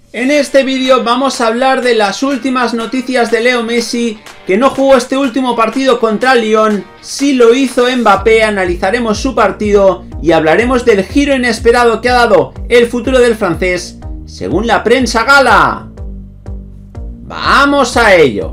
En este vídeo vamos a hablar de las últimas noticias de Leo Messi, que no jugó este último partido contra el Lyon, sí lo hizo Mbappé, analizaremos su partido y hablaremos del giro inesperado que ha dado el futuro del francés, según la prensa gala. ¡Vamos a ello!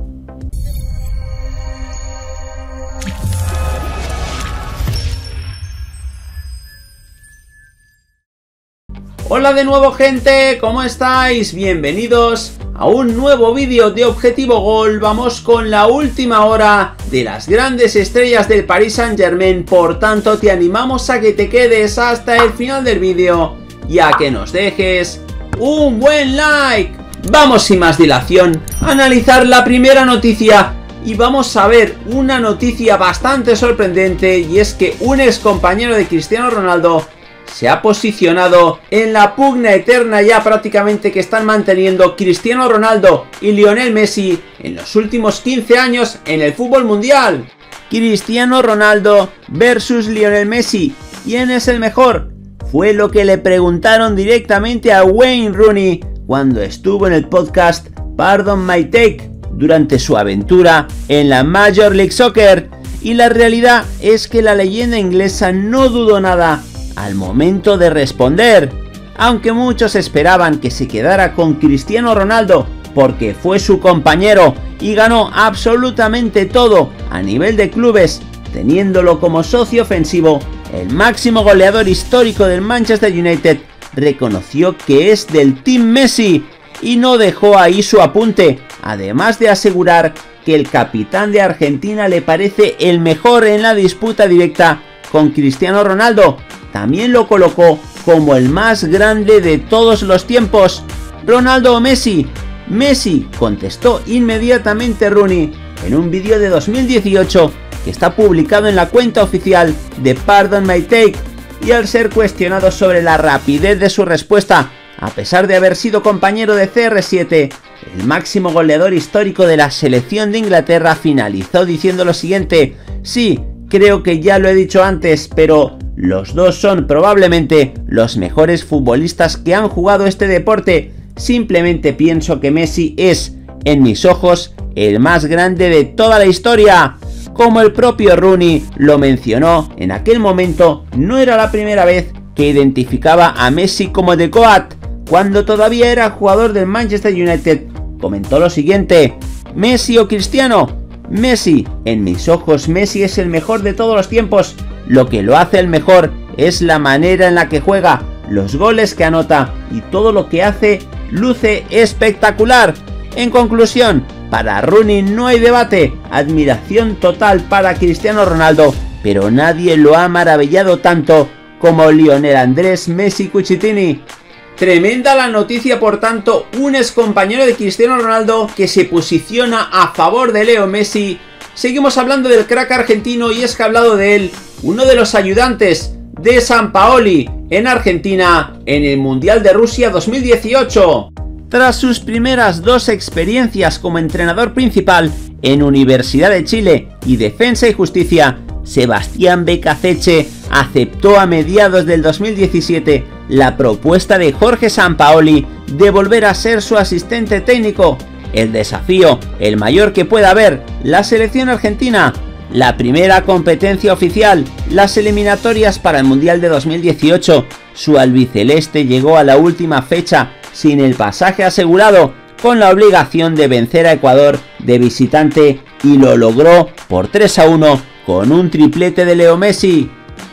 Hola de nuevo, gente, ¿cómo estáis? Bienvenidos a un nuevo vídeo de Objetivo Gol. Vamos con la última hora de las grandes estrellas del Paris Saint-Germain, por tanto te animamos a que te quedes hasta el final del vídeo y a que nos dejes un buen like. Vamos sin más dilación a analizar la primera noticia y vamos a ver una noticia bastante sorprendente, y es que un ex compañero de Cristiano Ronaldo se ha posicionado en la pugna eterna ya prácticamente que están manteniendo Cristiano Ronaldo y Lionel Messi en los últimos 15 años en el fútbol mundial. Cristiano Ronaldo versus Lionel Messi, ¿quién es el mejor? Fue lo que le preguntaron directamente a Wayne Rooney cuando estuvo en el podcast Pardon My Take durante su aventura en la Major League Soccer, y la realidad es que la leyenda inglesa no dudó nada al momento de responder, aunque muchos esperaban que se quedara con Cristiano Ronaldo porque fue su compañero y ganó absolutamente todo a nivel de clubes, teniéndolo como socio ofensivo. El máximo goleador histórico del Manchester United reconoció que es del Team Messi y no dejó ahí su apunte, además de asegurar que el capitán de Argentina le parece el mejor en la disputa directa con Cristiano Ronaldo. También lo colocó como el más grande de todos los tiempos. ¿Ronaldo o Messi? Messi, contestó inmediatamente Rooney en un vídeo de 2018 que está publicado en la cuenta oficial de Pardon My Take, y al ser cuestionado sobre la rapidez de su respuesta, a pesar de haber sido compañero de CR7, el máximo goleador histórico de la selección de Inglaterra finalizó diciendo lo siguiente: sí, creo que ya lo he dicho antes, pero los dos son probablemente los mejores futbolistas que han jugado este deporte. Simplemente pienso que Messi es, en mis ojos, el más grande de toda la historia. Como el propio Rooney lo mencionó, en aquel momento no era la primera vez que identificaba a Messi como The GOAT. Cuando todavía era jugador del Manchester United, comentó lo siguiente: ¿Messi o Cristiano? Messi, en mis ojos Messi es el mejor de todos los tiempos. Lo que lo hace el mejor es la manera en la que juega, los goles que anota y todo lo que hace luce espectacular. En conclusión, para Rooney no hay debate, admiración total para Cristiano Ronaldo, pero nadie lo ha maravillado tanto como Lionel Andrés Messi Cucitini. Tremenda la noticia, por tanto, un ex compañero de Cristiano Ronaldo que se posiciona a favor de Leo Messi. Seguimos hablando del crack argentino, y es que ha hablado de él uno de los ayudantes de Sampaoli en Argentina en el Mundial de Rusia 2018. Tras sus primeras dos experiencias como entrenador principal en Universidad de Chile y Defensa y Justicia, Sebastián Becasecche aceptó a mediados del 2017 la propuesta de Jorge Sampaoli de volver a ser su asistente técnico. El desafío, el mayor que pueda haber, la selección argentina, la primera competencia oficial, las eliminatorias para el Mundial de 2018. Su albiceleste llegó a la última fecha sin el pasaje asegurado, con la obligación de vencer a Ecuador de visitante, y lo logró por 3-1 con un triplete de Leo Messi.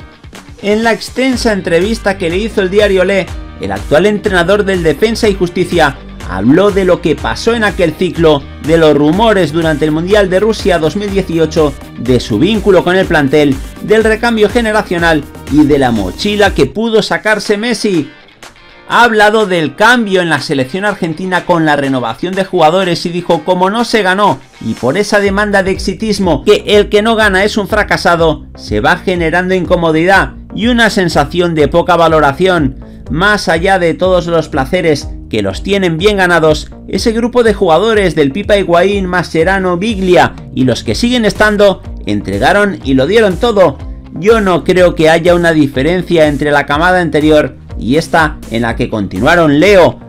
En la extensa entrevista que le hizo el diario Le, el actual entrenador del Defensa y Justicia habló de lo que pasó en aquel ciclo, de los rumores durante el Mundial de Rusia 2018, de su vínculo con el plantel, del recambio generacional y de la mochila que pudo sacarse Messi. Ha hablado del cambio en la selección argentina con la renovación de jugadores y dijo: como no se ganó y por esa demanda de exitismo que el que no gana es un fracasado, se va generando incomodidad y una sensación de poca valoración. Más allá de todos los placeres que los tienen bien ganados, ese grupo de jugadores del Pipa Higuaín, Mascherano, Biglia y los que siguen estando, entregaron y lo dieron todo. Yo no creo que haya una diferencia entre la camada anterior y esta, en la que continuaron Leo,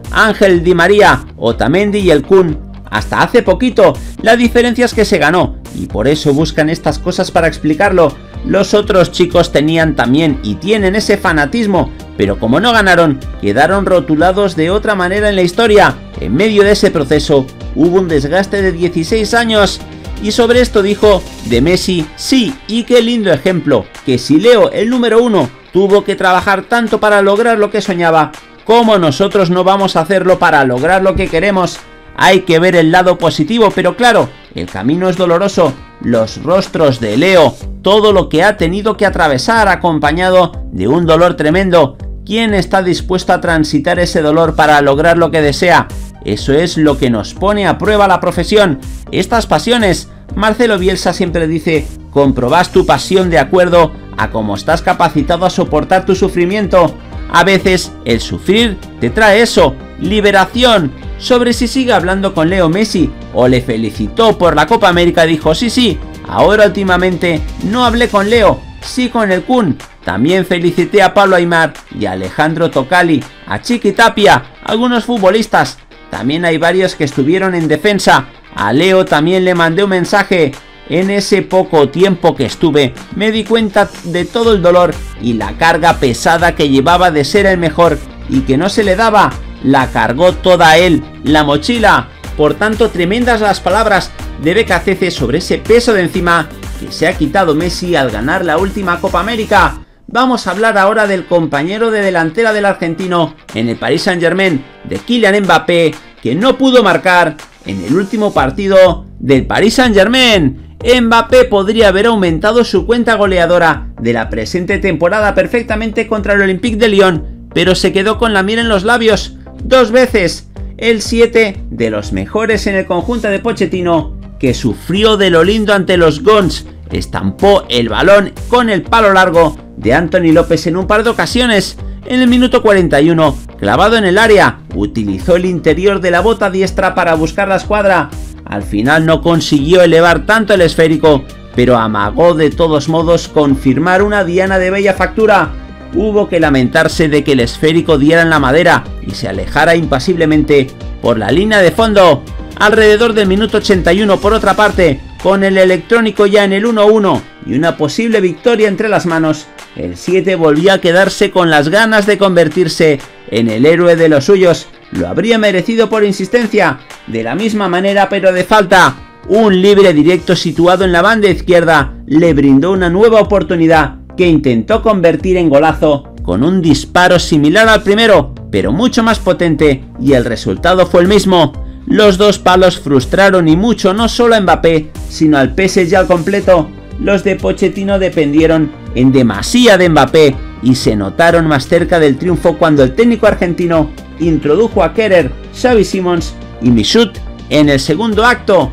Ángel Di María, Otamendi y el Kun. Hasta hace poquito, la diferencia es que se ganó, y por eso buscan estas cosas para explicarlo. Los otros chicos tenían también y tienen ese fanatismo, pero como no ganaron, quedaron rotulados de otra manera en la historia. En medio de ese proceso, hubo un desgaste de 16 años. Y sobre esto dijo de Messi: sí, y qué lindo ejemplo, que si Leo, el número 1, tuvo que trabajar tanto para lograr lo que soñaba, ¿cómo nosotros no vamos a hacerlo para lograr lo que queremos? Hay que ver el lado positivo, pero claro, el camino es doloroso. Los rostros de Leo, todo lo que ha tenido que atravesar acompañado de un dolor tremendo. ¿Quién está dispuesto a transitar ese dolor para lograr lo que desea? Eso es lo que nos pone a prueba la profesión. Estas pasiones, Marcelo Bielsa siempre dice: comprobás tu pasión de acuerdo a cómo estás capacitado a soportar tu sufrimiento. A veces el sufrir te trae eso, liberación. Sobre si sigue hablando con Leo Messi o le felicitó por la Copa América, dijo: sí, ahora últimamente no hablé con Leo, sí con el Kun. También felicité a Pablo Aimar y a Alejandro Tocali, a Chiqui Tapia, algunos futbolistas. También hay varios que estuvieron en defensa. A Leo también le mandé un mensaje. En ese poco tiempo que estuve, me di cuenta de todo el dolor y la carga pesada que llevaba de ser el mejor y que no se le daba. La cargó toda él, la mochila. Por tanto, tremendas las palabras de Becacece sobre ese peso de encima que se ha quitado Messi al ganar la última Copa América. Vamos a hablar ahora del compañero de delantera del argentino en el Paris Saint-Germain, de Kylian Mbappé, que no pudo marcar en el último partido del Paris Saint-Germain. Mbappé podría haber aumentado su cuenta goleadora de la presente temporada perfectamente contra el Olympique de Lyon, pero se quedó con la miel en los labios 2 veces. El 7 de los mejores en el conjunto de Pochettino, que sufrió de lo lindo ante los Guns, estampó el balón con el palo largo de Anthony López en un par de ocasiones. En el minuto 41, clavado en el área, utilizó el interior de la bota diestra para buscar la escuadra. Al final no consiguió elevar tanto el esférico, pero amagó de todos modos con firmar una diana de bella factura. Hubo que lamentarse de que el esférico diera en la madera y se alejara impasiblemente por la línea de fondo. Alrededor del minuto 81, por otra parte, con el electrónico ya en el 1-1 y una posible victoria entre las manos, el 7 volvió a quedarse con las ganas de convertirse en el héroe de los suyos. Lo habría merecido por insistencia, de la misma manera pero de falta. Un libre directo situado en la banda izquierda le brindó una nueva oportunidad que intentó convertir en golazo con un disparo similar al primero, pero mucho más potente, y el resultado fue el mismo. Los dos palos frustraron y mucho no solo a Mbappé, sino al PSG al completo. Los de Pochettino dependieron en demasía de Mbappé y se notaron más cerca del triunfo cuando el técnico argentino introdujo a Kehrer, Xavi Simons y Michoud en el segundo acto.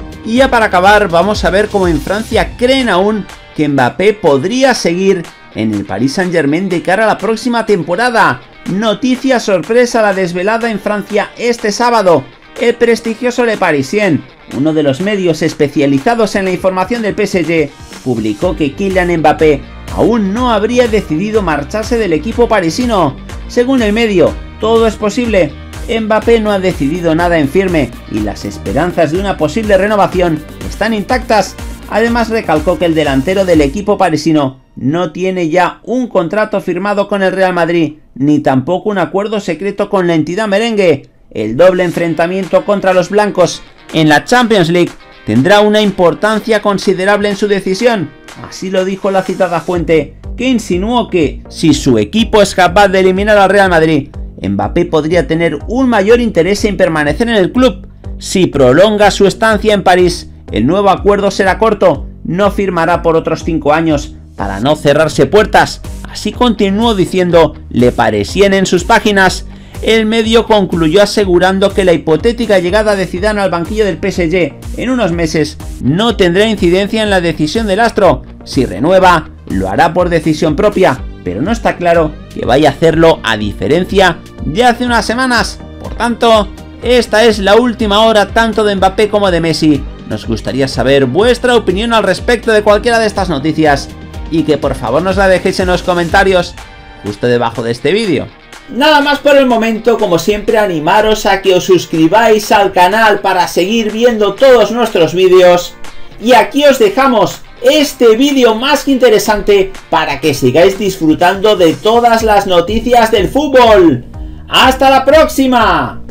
Y ya para acabar, vamos a ver cómo en Francia creen aún que Mbappé podría seguir en el Paris Saint-Germain de cara a la próxima temporada. Noticia sorpresa la desvelada en Francia este sábado. El prestigioso Le Parisien, uno de los medios especializados en la información del PSG, publicó que Kylian Mbappé aún no habría decidido marcharse del equipo parisino. Según el medio, todo es posible. Mbappé no ha decidido nada en firme y las esperanzas de una posible renovación están intactas. Además, recalcó que el delantero del equipo parisino no tiene ya un contrato firmado con el Real Madrid, ni tampoco un acuerdo secreto con la entidad merengue. El doble enfrentamiento contra los blancos en la Champions League tendrá una importancia considerable en su decisión. Así lo dijo la citada fuente, que insinuó que, si su equipo es capaz de eliminar al Real Madrid, Mbappé podría tener un mayor interés en permanecer en el club. Si prolonga su estancia en París, el nuevo acuerdo será corto, no firmará por otros 5 años para no cerrarse puertas. Así continuó diciendo Le Parisien en sus páginas. El medio concluyó asegurando que la hipotética llegada de Zidane al banquillo del PSG en unos meses no tendrá incidencia en la decisión del astro. Si renueva, lo hará por decisión propia, pero no está claro que vaya a hacerlo a diferencia de hace unas semanas. Por tanto, esta es la última hora tanto de Mbappé como de Messi. Nos gustaría saber vuestra opinión al respecto de cualquiera de estas noticias y que por favor nos la dejéis en los comentarios justo debajo de este vídeo. Nada más por el momento, como siempre animaros a que os suscribáis al canal para seguir viendo todos nuestros vídeos. Y aquí os dejamos este vídeo más que interesante para que sigáis disfrutando de todas las noticias del fútbol. ¡Hasta la próxima!